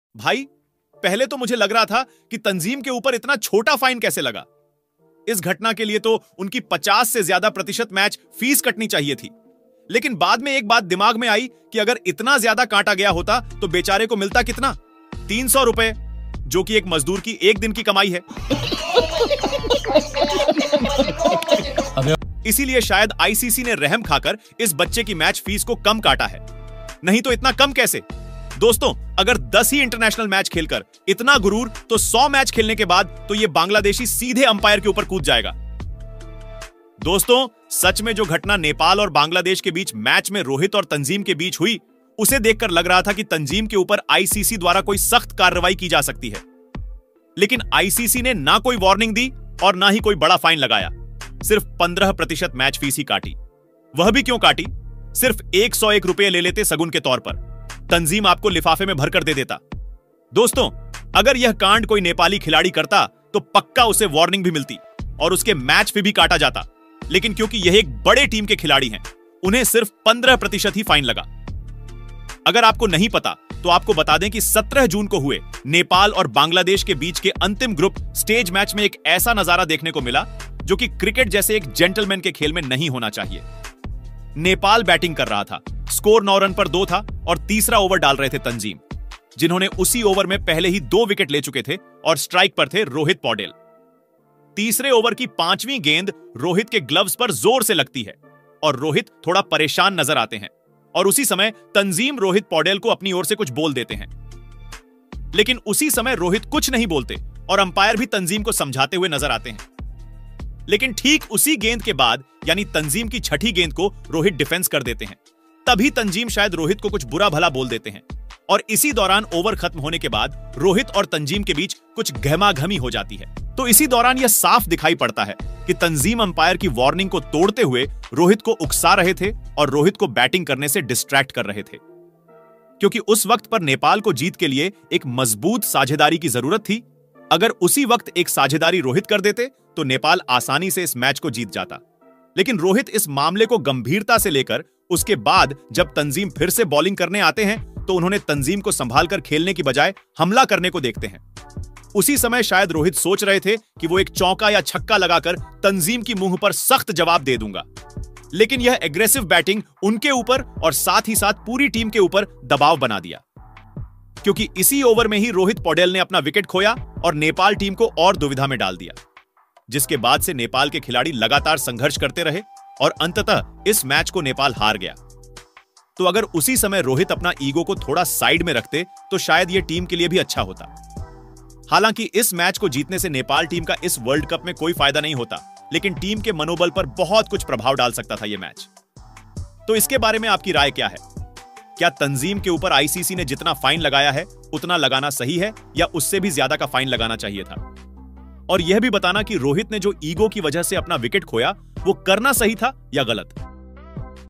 भाई, पहले तो मुझे लग रहा था कि तंजीम के ऊपर इतना छोटा फाइन कैसे लगा। इस घटना के लिए तो उनकी 50 से ज्यादा प्रतिशत मैच फीस कटनी चाहिए थी। लेकिन बाद में एक बात दिमाग में आई कि अगर इतना ज्यादा काटा गया होता तो बेचारे को मिलता कितना? 300 रुपए, जो कि एक मजदूर की एक दिन की कमाई है। इसीलिए शायद आईसीसी ने रहम खाकर इस बच्चे की मैच फीस को कम काटा है। नहीं तो इतना कम कैसे? दोस्तों, अगर 10 ही इंटरनेशनल मैच खेलकर इतना गुरूर, तो 100 मैच खेलने के बाद तो ये बांग्लादेशी सीधे अंपायर के ऊपर कूद जाएगा। दोस्तों, सच में जो घटना नेपाल और बांग्लादेश के बीच मैच में रोहित और तंजीम के बीच हुई, उसे देखकर लग रहा था कि तंजीम के ऊपर आईसीसी द्वारा कोई सख्त कार्रवाई की जा सकती है। लेकिन आईसीसी ने ना कोई वार्निंग दी और ना ही कोई बड़ा फाइन लगाया। सिर्फ 15% मैच फीस ही काटी। वह भी क्यों काटी? सिर्फ 101 रुपए ले लेते सगुन के तौर पर। तंजीम आपको लिफाफे में भरकर दे देता। दोस्तों, अगर यह कांड कोई नेपाली खिलाड़ी करता तो पक्का उसे वार्निंग भी मिलती और उसके मैच फी भी काटा जाता। लेकिन क्योंकि यह एक बड़े टीम के खिलाड़ी हैं, उन्हें सिर्फ 15% ही फाइन लगा। अगर आपको नहीं पता तो आपको बता दें कि 17 जून को हुए नेपाल और बांग्लादेश के बीच के अंतिम ग्रुप स्टेज मैच में एक ऐसा नजारा देखने को मिला जो कि क्रिकेट जैसे एक जेंटलमैन के खेल में नहीं होना चाहिए। नेपाल बैटिंग कर रहा था, स्कोर 9 रन पर 2 था और तीसरा ओवर डाल रहे थे तंजीम, जिन्होंने उसी ओवर में पहले ही 2 विकेट ले चुके थे और स्ट्राइक पर थे रोहित पौडेल। तीसरे ओवर की 5वीं गेंद रोहित के ग्लव्स पर जोर से लगती है और रोहित थोड़ा परेशान नजर आते हैं और उसी समय तंजीम रोहित पौडेल को अपनी ओर से कुछ बोल देते हैं। लेकिन उसी समय रोहित कुछ नहीं बोलते और अंपायर भी तंजीम को समझाते हुए नजर आते हैं। लेकिन ठीक उसी गेंद के बाद, यानी तंजीम की 6ठी गेंद को रोहित डिफेंस कर देते हैं। तभी तंजीम शायद रोहित को कुछ बुरा भला बोल देते हैं और इसी दौरान ओवर खत्म होने के बाद रोहित और तंजीम के बीच कुछ गहमागहमी हो जाती है। तो इसी दौरान यह साफ दिखाई पड़ता है कि तंजीम अंपायर की वार्निंग को तोड़ते हुए रोहित को उकसा रहे थे और रोहित को बैटिंग करने से डिस्ट्रैक्ट कर रहे थे, क्योंकि उस वक्त पर नेपाल को जीत के लिए एक मजबूत साझेदारी की जरूरत थी। अगर उसी वक्त एक साझेदारी रोहित कर देते तो नेपाल आसानी से इस मैच को जीत जाता। लेकिन रोहित इस मामले को गंभीरता से लेकर उसके बाद जब तंजीम फिर से बॉलिंग करने आते हैं तो उन्होंने तंजीम को संभालकर खेलने की बजाय हमला करने को देखते हैं। उसी समय शायद रोहित सोच रहे थे कि वो एक चौका या छक्का लगाकर तंजीम की मुंह पर सख्त जवाब दे दूंगा। लेकिन यह एग्रेसिव बैटिंग उनके ऊपर और साथ ही साथ पूरी टीम के ऊपर दबाव बना दिया, क्योंकि इसी ओवर में ही रोहित पौडेल ने अपना विकेट खोया और नेपाल टीम को और दुविधा में डाल दिया, जिसके बाद से नेपाल के खिलाड़ी लगातार संघर्ष करते रहे और अंततः इस मैच को नेपाल हार गया। तो अगर उसी समय रोहित अपना ईगो को थोड़ा साइड में रखते तो शायद यह टीम के लिए भी अच्छा होता। हालांकि इस मैच को जीतने से नेपाल टीम का इस वर्ल्ड कप में कोई फायदा नहीं होता, लेकिन टीम के मनोबल पर बहुत कुछ प्रभाव डाल सकता था यह मैच। तो इसके बारे में आपकी राय क्या है? क्या तंजीम के ऊपर आईसीसी ने जितना फाइन लगाया है उतना लगाना सही है या उससे भी ज्यादा का फाइन लगाना चाहिए था? और यह भी बताना कि रोहित ने जो ईगो की वजह से अपना विकेट खोया वो करना सही था या गलत।